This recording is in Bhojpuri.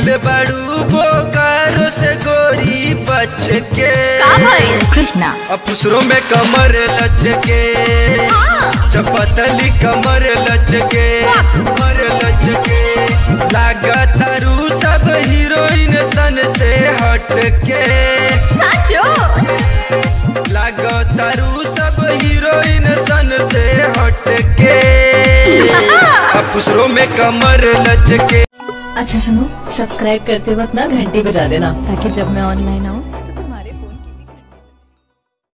आइल बड़ू बोकारो से गोरी बच के कृष्णा अपुसरों में कमर लचके चपतली कमर लचके लागतारू सब हीरोइन सन से हटके लागतारू सब हीरोइन सन से हटके अपुसरों में कमर लचके। अच्छा सुनो, सब्सक्राइब करते वक्त ना घंटी बजा देना ताकि जब मैं ऑनलाइन आऊँ